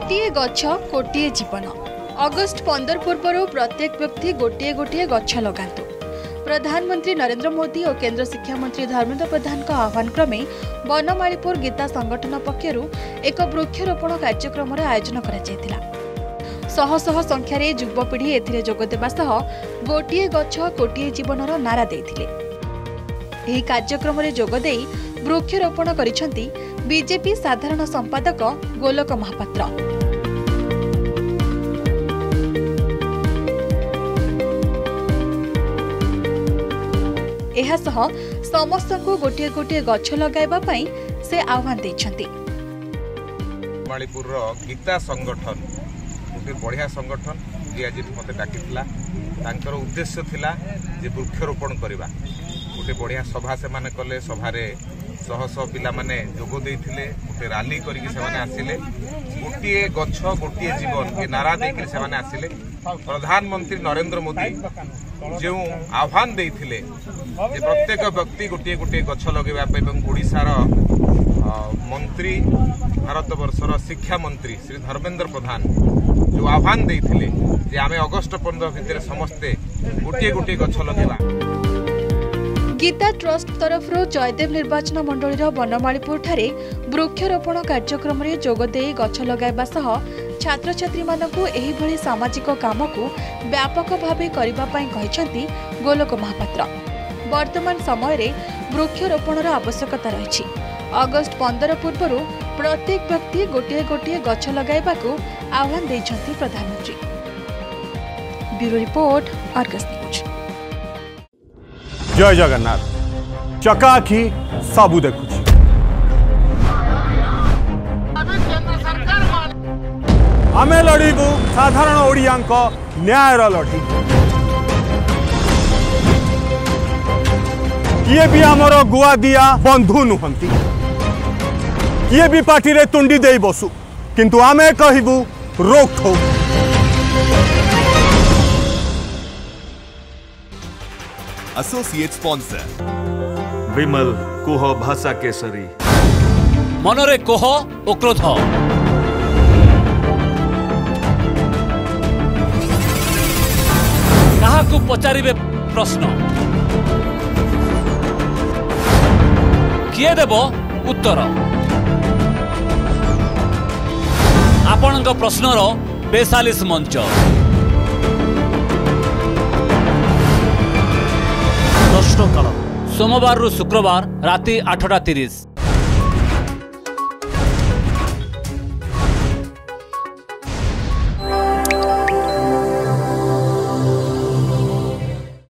गोटे गछ कोटे जीवन। अगस्ट 15 पूर्व प्रत्येक व्यक्ति गोटे गोटे गछ लगातु। प्रधानमंत्री नरेंद्र मोदी और केंद्र शिक्षा मंत्री धर्मेंद्र प्रधान का आह्वान क्रमे बनमालीपुर गीता संगठन पक्षर एक वृक्षरोपण कार्यक्रम आयोजन करा। शह शह संख्यार युवपीढ़ी एथिरे जोगदेवा सह गोटे गछ कोटे जीवनर नारा देथिले। एही कार्यक्रम रे जोगदे वृक्षरोपण करिसेंती बीजेपी साधारण संपादक गोलक महापात्र। एहा सह समस्त को गोटे गोटे गछ लगाइबा पई से आह्वान दैछंती। मालीपुर गीता संगठन गोटे बढ़िया संगठन जी आज मत डाकिथिला। तांकर उद्देश्य थिला जे वृक्षरोपण करबा। गोटे बढ़िया सभा से माने कले। सभारे शह शह पिला माने जोग देइथिले। गोटे रैली करिक से माने आसिले। गोटे गछ गोटे जीवन के नारा देके से माने आसिले। प्रधानमंत्री नरेंद्र मोदी जो आह्वान देइथिले जे प्रत्येक व्यक्ति गोटे गोटे गछ लगेबा पे एवं ओडिशार मंत्री भारत वर्षर शिक्षा मंत्री श्री धर्मेंद्र प्रधान जो आह्वान देइथिले जे आमे अगस्ट 15 भितर समस्ते गोटे गोटे गछ लगेबा। गीता ट्रस्ट तरफ जयदेव निर्वाचन मंडल बनमालीपुर ठारे वृक्षरोपण कार्यक्रम में जोगदे गछ लगाइबा सह छात्र छात्री मानकु एही भली सामाजिक काम को व्यापक भावे करिबा पई कहिसेंती गोलक महापात्र। वर्तमान समय रे वृक्षरोपणर आवश्यकता रही। अगस्ट 15 पूर्व प्रत्येक व्यक्ति गोटे गोटे गछ लगाइबा को आह्वान दैछंती प्रधानमंत्री। Bureau report Argus news. जय जगन्नाथ। चकाखी सबू देखुची। आमे लड़ीबू साधारण ओडियांक न्यायर लड़ी। किए भी आमर गुआ दिया बंधु नुहंती। किए भी पार्टी रे तुंडी दे बसु किंतु आमे कहिबू रोक ठोक। एसोसिएट स्पॉन्सर विमल कोह भाषा केसरी। मनरे कोह ओ क्रोध काहाकू पचारिबे प्रश्न किए देब उत्तर। आपणक प्रश्नर 42 मंच। प्रश्नकाल सोमवार रु शुक्रवार राति 8:30।